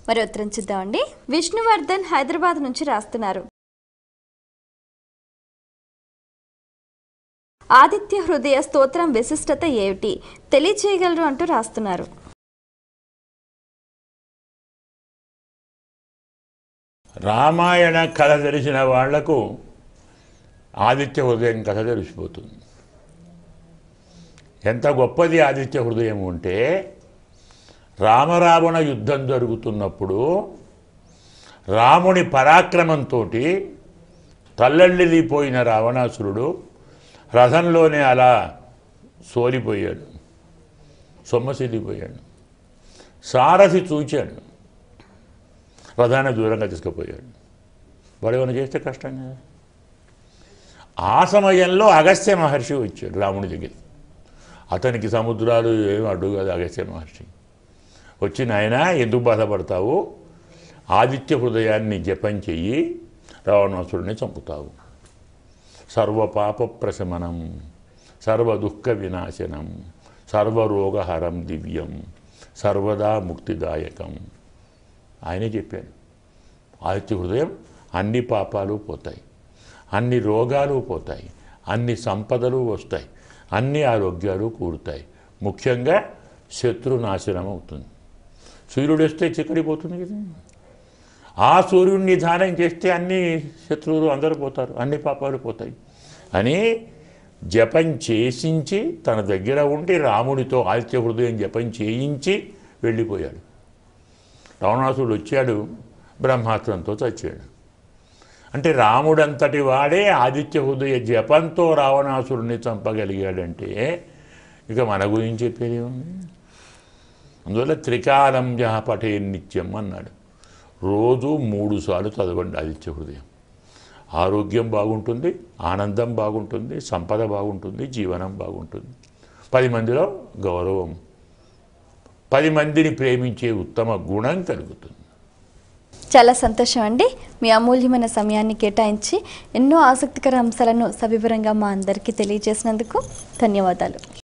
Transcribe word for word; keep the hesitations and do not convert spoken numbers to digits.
మరి ఉత్తరం చూద్దామండి. విష్ణువర్ధన్ హైదరాబాద్ నుంచి రాస్తున్నారు. ఆదిత్య హృదయ స్తోత్రం విశిష్టత ఏమిటి తెలియచేయగలరు అంటూ రాస్తున్నారు. రామాయణ కథ తెలిసిన వాళ్లకు ఆదిత్య హృదయం కథ తెలిసిపోతుంది. ఎంత గొప్పది ఆదిత్య హృదయం ఉంటే, రామరావణ యుద్ధం జరుగుతున్నప్పుడు రాముని పరాక్రమంతో తల్లెళ్ళిపోయిన రావణాసురుడు రథంలోనే అలా సోలిపోయాడు, సొమ్మసిల్లిపోయాడు. సారథి చూచాడు, రథాన్ని దూరంగా తీసుకుపోయాడు. వాడు ఏమైనా చేస్తే కష్టం కదా. ఆ సమయంలో అగస్త్య మహర్షి వచ్చాడు రాముడి దగ్గర. అతనికి సముద్రాలు ఏమి అడ్డు కాదు. అగస్త్య మహర్షి వచ్చి, నాయనా ఎందుకు బాధపడతావు, ఆదిత్య హృదయాన్ని జపం చెయ్యి, రావణాసురుడిని చంపుతావు. సర్వపాప ప్రశమనం, సర్వ దుఃఖ వినాశనం, సర్వరోగహరం దివ్యం, సర్వదా ముక్తిదాయకం ఆయనే చెప్పాడు. ఆదిత్య హృదయం అన్ని పాపాలు పోతాయి, అన్ని రోగాలు పోతాయి, అన్ని సంపదలు వస్తాయి, అన్ని ఆరోగ్యాలు కూరుతాయి. ముఖ్యంగా శత్రునాశనం అవుతుంది. సూర్యుడు వస్తే చిక్కడిపోతుంది కదా. ఆ సూర్యుడిని ధ్యానం చేస్తే అన్ని శత్రువులు అందరూ పోతారు, అన్ని పాపాలు పోతాయి అని జపం చేసించి తన దగ్గర ఉండి రాముడితో ఆదిత్య హృదయం జపం చేయించి వెళ్ళిపోయాడు. రావణాసురుడు వచ్చాడు, బ్రహ్మాస్త్రంతో చచ్చాడు. అంటే రాముడంతటి వాడే ఆదిత్య హృదయ జపంతో రావణాసురుడిని చంపగలిగాడంటే ఇక మన గురించి చెప్పేది ఉంది. అందువల్ల త్రికాలం జహ పఠే నిత్యం అన్నాడు. రోజు మూడు సార్లు చదవండి ఆదిత్య హృదయం. ఆరోగ్యం బాగుంటుంది, ఆనందం బాగుంటుంది, సంపద బాగుంటుంది, జీవనం బాగుంటుంది, పది మందిలో గౌరవం, పది మందిని ప్రేమించే ఉత్తమ గుణం కలుగుతుంది. చాలా సంతోషం అండి. మీ అమూల్యమైన సమయాన్ని కేటాయించి ఎన్నో ఆసక్తికర అంశాలను సవివరంగా మా అందరికీ తెలియజేసినందుకు ధన్యవాదాలు.